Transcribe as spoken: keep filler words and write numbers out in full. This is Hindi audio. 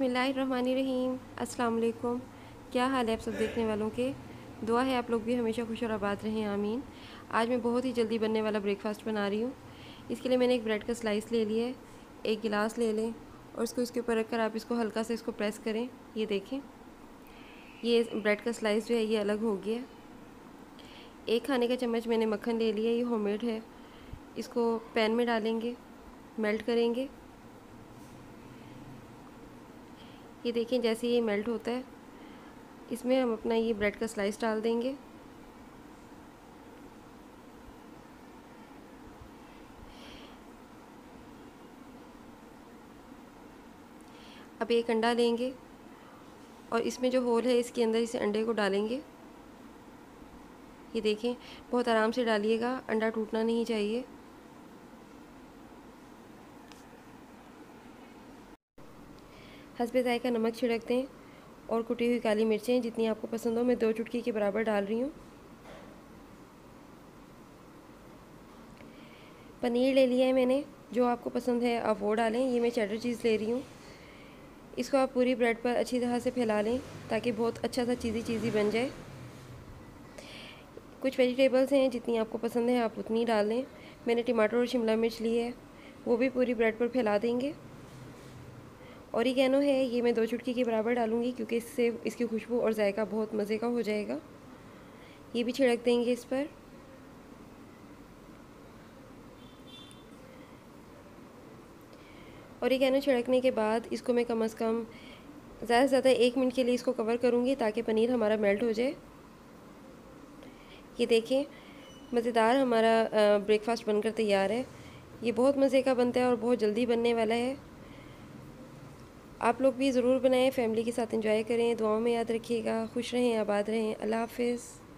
बिस्मिल्लाहिर्रहमानिर्रहीम। अस्सलाम वालेकुम। क्या हाल है आप सब देखने वालों के। दुआ है आप लोग भी हमेशा खुश और आबाद रहें, आमीन। आज मैं बहुत ही जल्दी बनने वाला ब्रेकफास्ट बना रही हूँ। इसके लिए मैंने एक ब्रेड का स्लाइस ले लिया है। एक गिलास ले लें और इसको इसके ऊपर रखकर आप इसको हल्का से इसको प्रेस करें। ये देखें, ये ब्रेड का स्लाइस जो है ये अलग हो गया। एक खाने का चम्मच मैंने मक्खन ले लिया, ये होममेड है। इसको पैन में डालेंगे, मेल्ट करेंगे। ये देखें, जैसे ये मेल्ट होता है इसमें हम अपना ये ब्रेड का स्लाइस डाल देंगे। अब एक अंडा लेंगे और इसमें जो होल है इसके अंदर इस अंडे को डालेंगे। ये देखें, बहुत आराम से डालिएगा, अंडा टूटना नहीं चाहिए। हस्बे ज़ायका नमक छिड़क दें और कुटी हुई काली मिर्चें जितनी आपको पसंद हो, मैं दो चुटकी के बराबर डाल रही हूँ। पनीर ले लिया है मैंने, जो आपको पसंद है आप वो डालें। ये मैं चेडर चीज़ ले रही हूँ। इसको आप पूरी ब्रेड पर अच्छी तरह से फैला लें ताकि बहुत अच्छा सा चीज़ी चीज़ी बन जाए। कुछ वेजिटेबल्स हैं, जितनी आपको पसंद है आप उतनी डाल लें। मैंने टमाटर और शिमला मिर्च ली है, वो भी पूरी ब्रेड पर फैला देंगे। ऑरिगेनो है, ये मैं दो चुटकी के बराबर डालूँगी क्योंकि इससे इसकी खुशबू और जायका बहुत मज़े का हो जाएगा। ये भी छिड़क देंगे इस पर। ऑरिगेनो छिड़कने के बाद इसको मैं कम से कम ज़्यादा से ज़्यादा एक मिनट के लिए इसको कवर करूँगी ताकि पनीर हमारा मेल्ट हो जाए। ये देखें, मज़ेदार हमारा ब्रेकफास्ट बनकर तैयार है। ये बहुत मज़े का बनता है और बहुत जल्दी बनने वाला है। आप लोग भी ज़रूर बनाएं, फैमिली के साथ एंजॉय करें। दुआओं में याद रखिएगा। खुश रहें, आबाद रहें। अल्लाह हाफ़िज़।